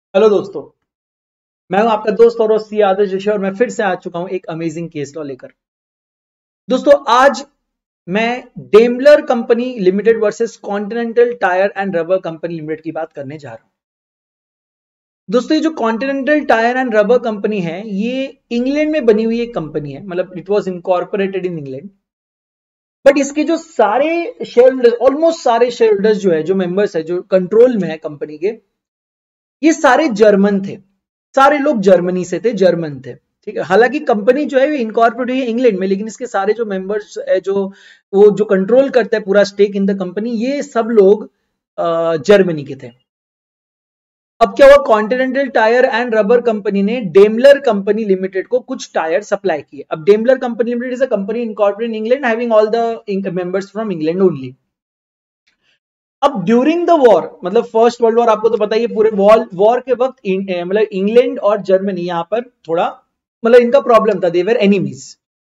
Hello दोस्तों। मैं हूं आपका दोस्त और सी आदर्श ऋषि और मैं फिर से आ चुका हूं एक अमेजिंग केस लॉ लेकर। दोस्तों आज मैं Daimler company limited versus continental tyre and rubber company limited की बात करने जा रहा हूं। दोस्तों ये जो continental tyre and rubber company है ये इंग्लैंड में बनी हुई एक कंपनी है, मतलब it was incorporated in England. But इसके जो सारे शेयर होल्डर्स, ऑलमोस्ट सारे शेयर होल्डर्स जो है, जो मेंबर्स है, जो कंट्रोल में है कंपनी के, ये सारे जर्मन थे। सारे लोग जर्मनी से थे, जर्मन थे। ठीक है, हालांकि कंपनी जो है वो इनकॉर्पोरेट हुई है इंग्लैंड में, लेकिन इसके सारे जो मेंबर्स है, जो वो जो कंट्रोल करता है पूरा स्टेक इन द कंपनी, ये सब लोग जर्मनी के थे। अब क्या हुआ, continental tyre and rubber company ने डेमलर कंपनी लिमिटेड को कुछ टायर सप्लाई किए। अब Daimler company limited is a company incorporated in England having all the members from England only. अब ड्यूरिंग द वॉर, मतलब फर्स्ट वर्ल्ड वॉर, आपको तो पता ही है, पूरे वॉर के वक्त मतलब इंग्लैंड और जर्मनी यहां पर थोड़ा, मतलब इनका प्रॉब्लम था, देवर एनिमीज।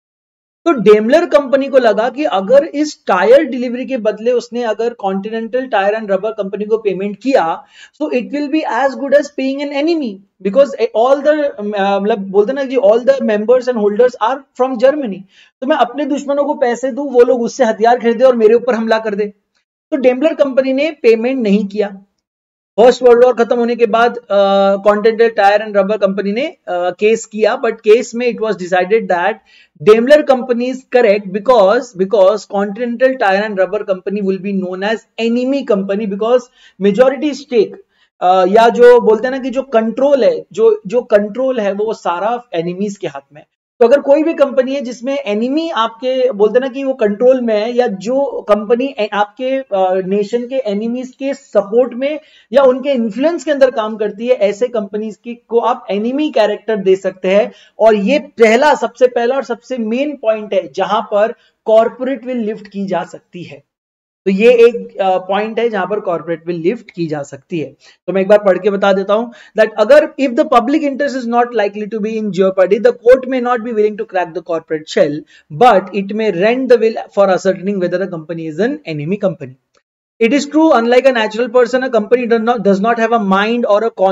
तो डेमलर कंपनी को लगा कि अगर इस टायर डिलीवरी के बदले उसने अगर continental tyre and rubber company को पेमेंट किया, so it will be as good as paying an enemy, because all the मतलब बोलते ना कि all the members and holders are from Germany. तो मैं अपने दुश्मनों को पैसे दूं, वो लोग उससे हथियार खरीदे और मेरे ऊपर हमला कर दे। तो डेमलर कंपनी ने पेमेंट नहीं किया। फर्स्ट वर्ल्ड वॉर खत्म होने के बाद continental tyre and rubber company ने केस किया, बट केस में it was decided that Daimler company is correct because continental tyre and rubber company will be known as enemy company, because majority stake या जो बोलते हैं ना कि जो कंट्रोल है, जो कंट्रोल है वो सारा एनिमीज के हाथ में। तो अगर कोई भी कंपनी है जिसमें एनिमी आपके बोलते ना कि वो कंट्रोल में है, या जो कंपनी आपके नेशन के एनिमीज के सपोर्ट में या उनके इन्फ्लुएंस के अंदर काम करती है, ऐसे कंपनीज की को आप एनिमी कैरेक्टर दे सकते हैं। और ये सबसे पहला और सबसे मेन पॉइंट है जहां पर कॉर्पोरेट विल लिफ्ट की जा सकती है। तो ये एक पॉइंट है जहां पर कॉर्पोरेट विल लिफ्ट की जा सकती है। तो मैं एक बार पढ़ के बता देता हूं दैट अगर if the public interest is not likely to be in jeopardy, the court may not be willing to crack the corporate shell, but it may rend the veil for ascertaining whether the company is an enemy company. It is true, unlike a natural person, a company does not have a mind or a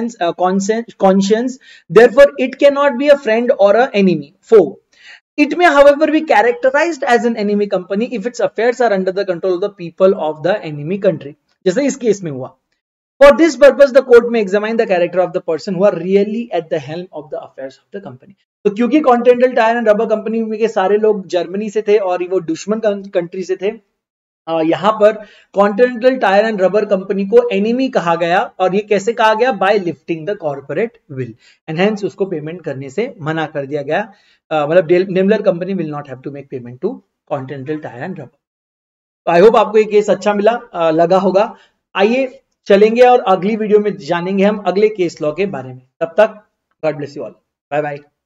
conscience. Therefore, it cannot be a friend or an enemy, foe. It may, however, be characterized as an enemy company if its affairs are under the control of the people of the enemy country. जैसे इस case में हुआ। For this purpose, the court may examine the character of the person who are really at the helm of the affairs of the company. तो क्योंकि continental tyre and rubber company के सारे लोग Germany से थे और वो दुश्मन कंट्री से थे, यहां पर continental tyre and rubber company को एनिमी कहा गया। और ये कैसे कहा गया? By lifting the corporate veil, and hence उसको पेमेंट करने से मना कर दिया गया। मतलब Daimler company will not have to make payment to continental tyre and rubber. I hope आपको ये केस अच्छा लगा होगा। आइए चलेंगे और अगली वीडियो में जानेंगे हम अगले केस लॉ के बारे में। तब तक God bless you all, bye bye.